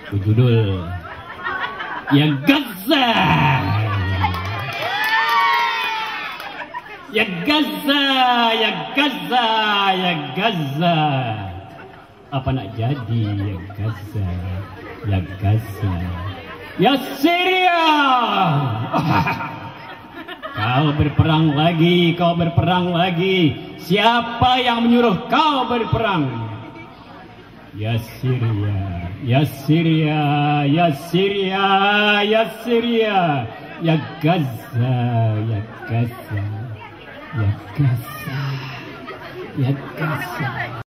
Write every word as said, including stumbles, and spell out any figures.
Judul Ya Gaza. Ya Gaza, ya Gaza, ya Gaza. Apa nak jadi ya Gaza, ya Gaza, ya Syria. Kau berperang lagi, kau berperang lagi. Siapa yang menyuruh kau berperang? Ya Syria, ya Syria, ya Syria, ya Syria, ya Gaza, ya Gaza, ya Gaza, ya Gaza.